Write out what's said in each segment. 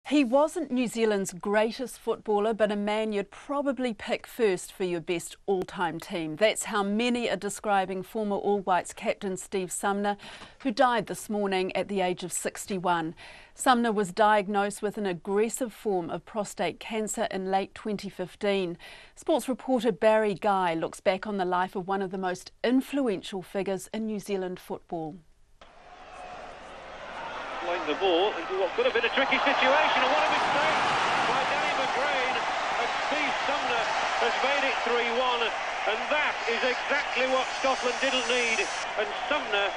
He wasn't New Zealand's greatest footballer, but a man you'd probably pick first for your best all-time team. That's how many are describing former All Whites captain Steve Sumner, who died this morning at the age of 61. Sumner was diagnosed with an aggressive form of prostate cancer in late 2015. Sports reporter Barry Guy looks back on the life of one of the most influential figures in New Zealand football. Playing the ball into what could have been a tricky situation, and what a mistake by Danny McGrain, and Steve Sumner has made it 3-1, and that is exactly what Scotland didn't need, and Sumner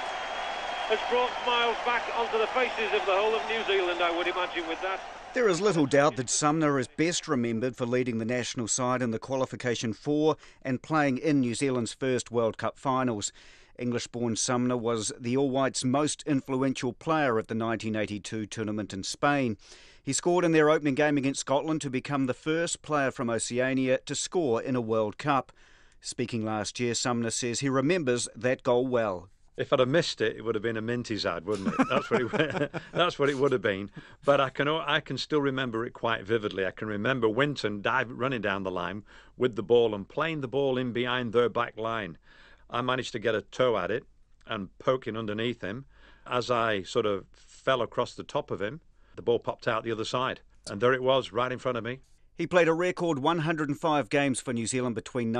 has brought smiles back onto the faces of the whole of New Zealand, I would imagine, with that. There is little doubt that Sumner is best remembered for leading the national side in the qualification for and playing in New Zealand's first World Cup finals. English-born Sumner was the All Whites' most influential player at the 1982 tournament in Spain. He scored in their opening game against Scotland to become the first player from Oceania to score in a World Cup. Speaking last year, Sumner says he remembers that goal well. If I'd have missed it, it would have been a Minties ad, wouldn't it? That's what it would have been. But I can still remember it quite vividly. I can remember Winton running down the line with the ball and playing the ball in behind their back line. I managed to get a toe at it and poking underneath him. As I sort of fell across the top of him, the ball popped out the other side. And there it was, right in front of me. He played a record 105 games for New Zealand between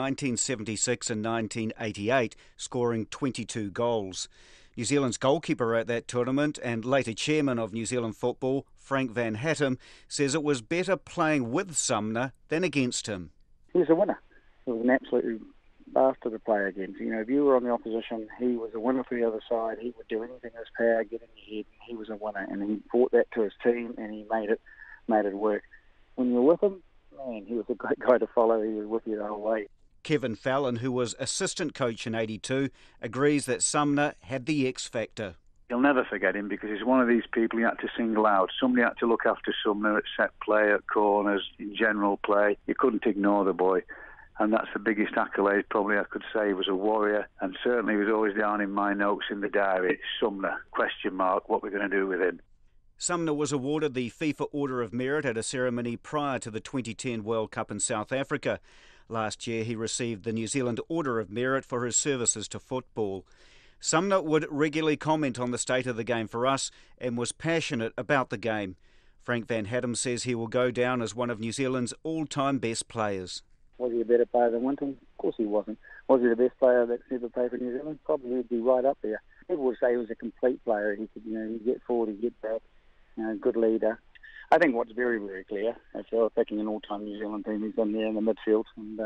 1976 and 1988, scoring 22 goals. New Zealand's goalkeeper at that tournament and later chairman of New Zealand football, Frank Van Hattem, says it was better playing with Sumner than against him. He was a winner. He was an absolute bastard to play against. You know, if you were on the opposition, he was a winner for the other side. He would do anything in his power, get in your head. He was a winner, and he brought that to his team, and he made it work. When you're with him, man, he was a great guy to follow. He was with you the whole way. Kevin Fallon, who was assistant coach in '82, agrees that Sumner had the X factor. You'll never forget him because he's one of these people you had to single out. Somebody had to look after Sumner at set play, at corners, in general play. You couldn't ignore the boy. And that's the biggest accolade probably I could say. He was a warrior, and certainly he was always down in my notes in the diary. Sumner, ? What we're going to do with him. Sumner was awarded the FIFA Order of Merit at a ceremony prior to the 2010 World Cup in South Africa. Last year he received the New Zealand Order of Merit for his services to football. Sumner would regularly comment on the state of the game for us and was passionate about the game. Frank Van Hattem says he will go down as one of New Zealand's all-time best players. Was he a better player than Winton? Of course he wasn't. Was he the best player that's ever played for New Zealand? Probably he'd be right up there. People would say he was a complete player. He could, he'd get forward, he'd get back. Good leader. I think what's very, very clear, if you're picking an all-time New Zealand team, he's in there in the midfield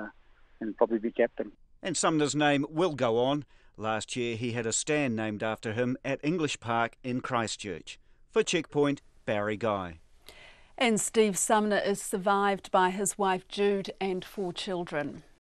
and probably be captain. And Sumner's name will go on. Last year he had a stand named after him at English Park in Christchurch. For Checkpoint, Barry Guy. And Steve Sumner is survived by his wife Jude and 4 children.